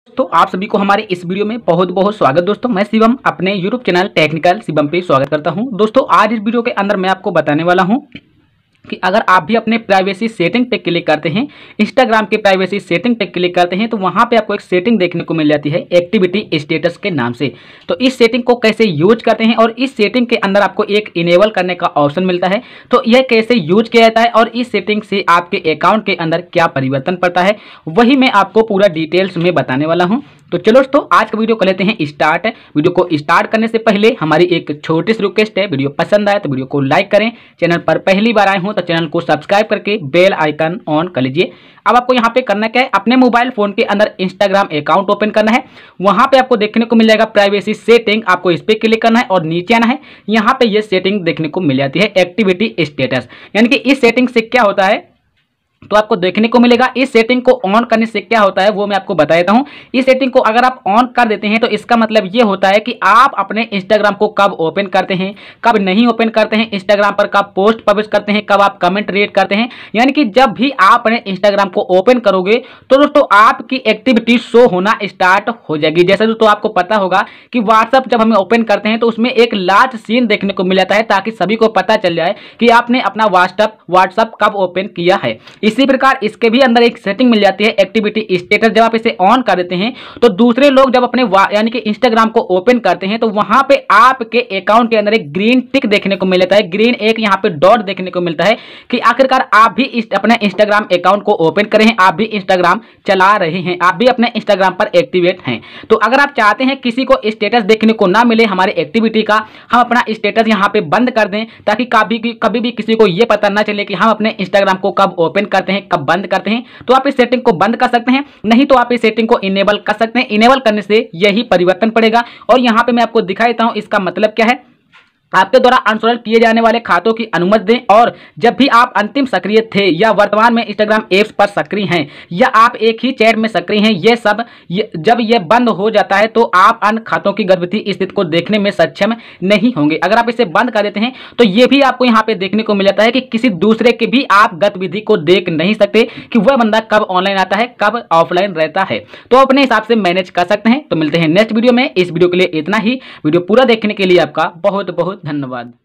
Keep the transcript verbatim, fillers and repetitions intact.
तो आप सभी को हमारे इस वीडियो में बहुत बहुत स्वागत। दोस्तों मैं शिवम अपने यूट्यूब चैनल टेक्निकल शिवम पे स्वागत करता हूं। दोस्तों आज इस वीडियो के अंदर मैं आपको बताने वाला हूं कि अगर आप भी अपने प्राइवेसी सेटिंग पे क्लिक करते हैं, इंस्टाग्राम के प्राइवेसी सेटिंग पे क्लिक करते हैं, तो वहां पे आपको एक सेटिंग देखने को मिल जाती है एक्टिविटी स्टेटस के नाम से। तो इस सेटिंग को कैसे यूज करते हैं और इस सेटिंग के अंदर आपको एक इनेबल करने का ऑप्शन मिलता है, तो यह कैसे यूज किया जाता है और इस सेटिंग से आपके अकाउंट के अंदर क्या परिवर्तन पड़ता है, वही मैं आपको पूरा डिटेल्स में बताने वाला हूँ। तो चलो दोस्तों आज का वीडियो कर लेते हैं स्टार्ट। वीडियो को स्टार्ट करने से पहले हमारी एक छोटी सी रिक्वेस्ट है, वीडियो पसंद आए तो वीडियो को लाइक करें, चैनल पर पहली बार आए हो तो चैनल को सब्सक्राइब करके बेल आइकन ऑन कर लीजिए। अब आपको यहाँ पे करना क्या है, अपने मोबाइल फोन के अंदर इंस्टाग्राम अकाउंट ओपन करना है। वहां पे आपको देखने को मिल जाएगा प्राइवेसी सेटिंग, आपको इस पे क्लिक करना है और नीचे आना है। यहाँ पे ये सेटिंग देखने को मिल जाती है एक्टिविटी स्टेटस, यानी कि इस सेटिंग से क्या होता है तो आपको देखने को मिलेगा। इस सेटिंग को ऑन करने से क्या होता है वो मैं आपको बता देता हूं। इस सेटिंग को अगर आप ऑन कर देते हैं तो इसका मतलब ये होता है कि आप अपने इंस्टाग्राम को कब ओपन करते हैं, कब नहीं ओपन करते हैं, इंस्टाग्राम पर कब पोस्ट पब्लिश करते हैं, कब आप कमेंट रीड करते हैं, यानी कि जब भी आप अपने इंस्टाग्राम को ओपन करोगे तो दोस्तों आपकी एक्टिविटी शो होना स्टार्ट हो जाएगी। जैसे दोस्तों आपको पता होगा कि व्हाट्सएप जब हमें ओपन करते हैं तो उसमें एक लार्ज सीन देखने को मिल जाता है, ताकि सभी को पता चल जाए कि आपने अपना व्हाट्सएप व्हाट्सएप कब ओपन किया है। इसी प्रकार इसके भी अंदर एक सेटिंग मिल जाती है एक्टिविटी स्टेटस। जब आप इसे ऑन कर देते हैं तो दूसरे लोग जब अपने यानी कि इंस्टाग्राम को ओपन करते हैं तो वहां पे आपके अकाउंट के अंदर एक ग्रीन टिक देखने को मिल जाता है, ग्रीन एक यहां पे डॉट देखने को मिलता है कि आखिरकार आप भी इस, अपने इंस्टाग्राम अकाउंट को ओपन करें हैं, आप भी इंस्टाग्राम चला रहे हैं, आप भी अपने इंस्टाग्राम पर एक्टिवेट हैं। तो अगर आप चाहते हैं किसी को स्टेटस देखने को ना मिले हमारे एक्टिविटी का, हम अपना स्टेटस यहां पे बंद कर दें ताकि कभी कभी भी किसी को यह पता ना चले कि हम अपने इंस्टाग्राम को कब ओपन करते हैं, कब बंद करते हैं, तो आप इस सेटिंग को बंद कर सकते हैं। नहीं तो आप इस सेटिंग को इनेबल कर सकते हैं। इनेबल करने से यही परिवर्तन पड़ेगा और यहां पे मैं आपको दिखा देता हूं इसका मतलब क्या है। आपके द्वारा अनइंस्टॉल किए जाने वाले खातों की अनुमति दें, और जब भी आप अंतिम सक्रिय थे या वर्तमान में इंस्टाग्राम एप्स पर सक्रिय हैं या आप एक ही चैट में सक्रिय हैं, ये सब ये, जब ये बंद हो जाता है तो आप अन्य खातों की गतिविधि स्थिति को देखने में सक्षम नहीं होंगे। अगर आप इसे बंद कर देते हैं तो ये भी आपको यहाँ पे देखने को मिल जाता है कि किसी दूसरे के भी आप गतिविधि को देख नहीं सकते कि वह बंदा कब ऑनलाइन आता है, कब ऑफलाइन रहता है। तो अपने हिसाब से मैनेज कर सकते हैं। तो मिलते हैं नेक्स्ट वीडियो में। इस वीडियो के लिए इतना ही। वीडियो पूरा देखने के लिए आपका बहुत बहुत धन्यवाद।